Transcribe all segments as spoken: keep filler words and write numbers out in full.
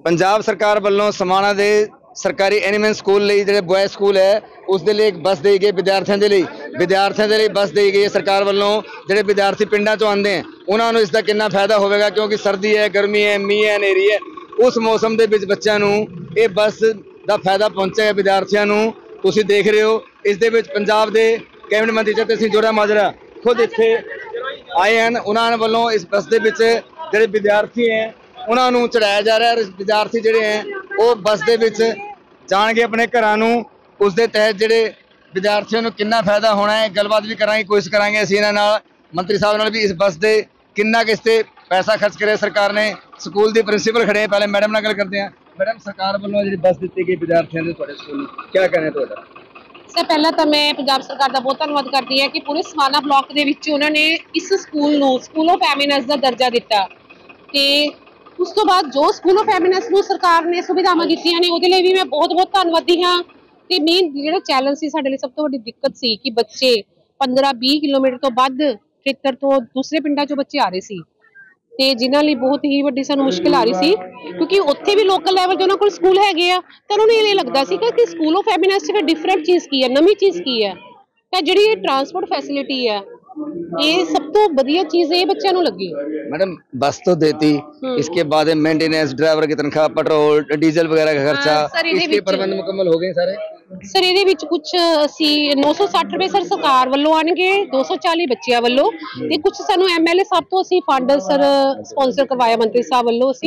पंजाब सरकार वालों समाणा दे सरकारी एनिमल स्कूल लिए जो बॉय स्कूल है उसके लिए एक बस दी गई विद्यार्थियों के लिए विद्यार्थियों के लिए बस दी गई है सरकार वालों। जो विद्यार्थी पिंडों चों आते हैं उन्होंने इसका कितना फायदा होगा क्योंकि सर्दी है गर्मी है मीह है हनेरी है उस मौसम के बच्चों को ये बस का फायदा पहुँचेगा विद्यार्थियों को। तुसीं देख रहे हो इस दे विच पंजाब के कैबिनेट मंत्री जगत सिंह जोरा माजरा खुद इत्थे आए हैं। उन्होंने वालों इस बस के जोड़े विद्यार्थी हैं उन्होंने चढ़ाया जा रहा है। विद्यार्थी जोड़े हैं वो बस के जाएंगे अपने घरों नूं उस दे तहत जोड़े विद्यार्थियों को कितना फायदा होना है गलबात भी करांगे कोशिश करांगे असीं इन्हां नाल मंत्री साहब नाल भी इस बस से कितना किस ते पैसा खर्च करे सरकार ने। स्कूल के प्रिंसीपल खड़े हैं पहले मैडम नाल गल करते हैं। मैडम सरकार वालों जी बस दी गई विद्यार्थियों के तुहाडे स्कूल क्या कहना है तुहाडा? सर पहला तो मैं पंजाब सरकार का बहुत धन्यवाद करती है कि पूरे समाणा ब्लॉक के विच उन्होंने इस स्कूल नूं स्कूल ऑफ एमिनेंस का दर्जा दिता ते उस तो बाद जो स्कूल ऑफ एमिनेंस नूं सरकार ने सुविधावां दित्तियां ने उहदे लई भी मैं बहुत बहुत धन्नवादी हाँ। ते मेन जिहड़ा चैलेंज सी साडे लई सब तो वड्डी दिक्कत सी कि बच्चे पंद्रह बीस किलोमीटर तो वध खेतर तो दूसरे पिंडां चों बच्चे आ रहे सी ते जिन्हां लई बहुत ही वड्डी सानूं मुश्किल आ रही सी क्योंकि उत्थे भी लोकल लैवल जो उन्हां कोल स्कूल हैगे आ ते उन्हां नूं इह लगदा सी कि स्कूल ऑफ एमिनेंस च डिफरेंट चीज़ की है नवीं चीज़ की है ते जिहड़ी ट्रांसपोर्ट फैसिलिटी है ये सब तो बढ़िया चीज है बच्चों को लगी। मैडम बस तो देती इसके बाद मेंटेनेंस ड्राइवर की तनख्वाह पेट्रोल डीजल वगैरह का खर्चा इसके प्रबंध मुकम्मल हो गए सारे? सर ये विच कुछ असी नौ सौ साठ रुपए सर सरकार वालों आने दो सौ चाली बच्चों वालों ते कुछ सानू एम एल ए साहब तो असी फंड सर स्पॉन्सर करवाया मंत्री साहब वालों असी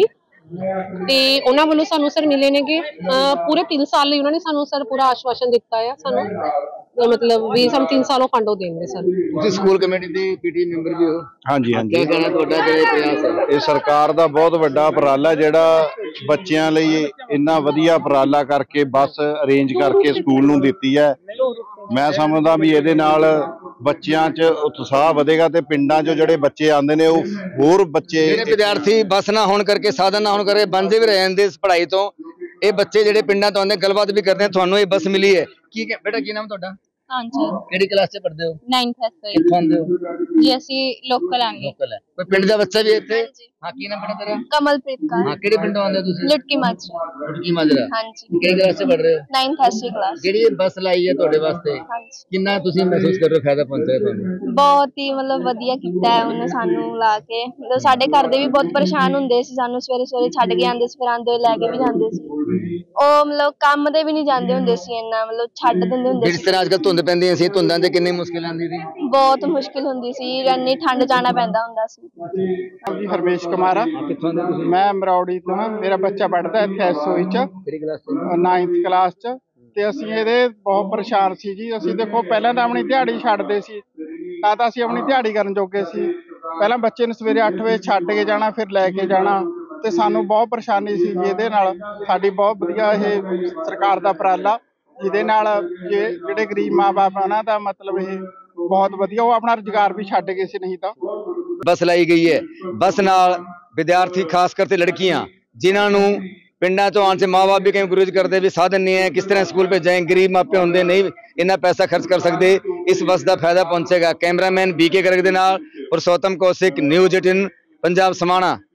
ते उन्हां वालों सानू सर मिले ने पूरे तीन साल लई उन्होंने सानू सर पूरा आश्वासन दिता है सानू मतलब भी हम तीन सालों फंड देंगे सर। तुसीं स्कूल कमेटी दे पीटीए मैंबर भी हो? हाँ जी हाँ जी। क्या कहना तुहाडा जो प्रयास है? ये सरकार दा बहुत वड्डा उपराला जिहड़ा बच्चियां लई इन्ना वधिया उपराला करके बस अरेंज करके स्कूल नूं दित्ती है। मैं समझदा भी इहदे नाल बच्चियां च उत्साह वधेगा ते पिंडां चों जिहड़े बच्चे आंदे ने ओह होर बच्चे विद्यार्थी बस ना होने करके साधन ना होने करके बंजे भी रह जांदे इस पढ़ाई तो ये बच्चे जिहड़े पिंडां तो आंदे गलबात भी करते हैं तुहानूं ये बस मिली है की बेटा की नाम तुहाडा? हाँ जी किहड़ी क्लास च पढ़दे हो? नाइन्थ एस कित्थों आंदे हो? जी असी लोकल आंगे लोकल है कोई पिंड दा बच्चा भी है इत्थे? हां की नाम बेटा तेरा? कमलप्रीत का। हां किहड़े पिंडों आंदे हो तुसीं? लुटकी माजरा। लुटकी माजरा हां जी किहड़ी क्लास च पढ़ रहे हो? Ninth S class. जेहड़ी बस लाई है तुहाडे वास्ते हां जी कितना तुसीं महसूस कर रहे हो फायदा पहुंचा तुहानूं? बहुत ही मतलब वधिया कीता है उन्हें सानू ला के मतलब साडे घर दे भी बहुत परेशान हुंदे सी सानू सवेरे सवेरे छड्ड के आंदे सी फिर आंदे लैके भी जांदे सी ਉਹ मतलब ਕੰਮ ਦੇ ਵੀ ਨਹੀਂ ਜਾਂਦੇ ਹੁੰਦੇ ਸੀ ਇੰਨਾ मतलब ਛੱਡ ਦਿੰਦੇ ਹੁੰਦੇ ਸੀ। ਜਿਸ ਤਰ੍ਹਾਂ ਅੱਜਕੱਲ ਧੁੰਦ ਪੈਂਦੀ ਸੀ ਧੁੰਦਾਂ ਤੇ ਕਿੰਨੀ ਮੁਸ਼ਕਿਲ ਆਉਂਦੀ ਸੀ? ਬਹੁਤ ਮੁਸ਼ਕਿਲ ਹੁੰਦੀ ਸੀ ਇੰਨੀ ਠੰਡ ਜਾਣਾ ਪੈਂਦਾ ਹੁੰਦਾ ਸੀ। जी हरमेश कुमार मैं मरौड़ी तो मेरा बच्चा पढ़ता है इत्थे एसओई च नाइन्थ क्लास च ते ਅਸੀਂ ਇਹਦੇ ਬਹੁਤ ਪਰੇਸ਼ਾਨ ਸੀ ਜੀ। ਅਸੀਂ ਦੇਖੋ ਪਹਿਲਾਂ ਤਾਂ ਆਪਣੀ ਦਿਹਾੜੀ ਛੱਡਦੇ ਸੀ ਤਾਂ ਤਾਂ ਅਸੀਂ ਆਪਣੀ ਦਿਹਾੜੀ ਕਰਨ ਜੋਗੇ ਸੀ। ਪਹਿਲਾਂ ਬੱਚੇ ਨੂੰ ਸਵੇਰੇ ਅੱਠ ਵਜੇ ਛੱਡ ਕੇ ਜਾਣਾ ਫਿਰ ਲੈ ਕੇ ਜਾਣਾ ਤੇ ਸਾਨੂੰ ਬਹੁਤ ਪਰੇਸ਼ਾਨੀ ਸੀ ਜੀ। ਇਹਦੇ ਨਾਲ ਸਾਡੀ ਬਹੁਤ ਵਧੀਆ ਇਹ ਸਰਕਾਰ ਦਾ ਉਪਰਾਲਾ ਜਿਹਦੇ ਨਾਲ ਜਿਹੜੇ ਗਰੀਬ ਮਾਂ ਬਾਪ ਉਹਨਾਂ ਦਾ ਮਤਲਬ ਇਹ बहुत वधिया वो अपना रोजगार भी छड्ड गए सी नहीं तो बस लाई गई है। बस नाल विद्यार्थी खास करके लड़कियां जिन्होंने पिंडा तो आने से माँ बाप भी कहीं गुरेज करते भी साधन नहीं है किस तरह स्कूल पे जाएं गरीब मापे होंगे नहीं इन्ना पैसा खर्च कर सकते इस बस का फायदा पहुंचेगा। कैमरामैन बी के गर्ग दे नाल पुरुषोत्तम कौशिक न्यूज़ एटीन पंजाब समाणा।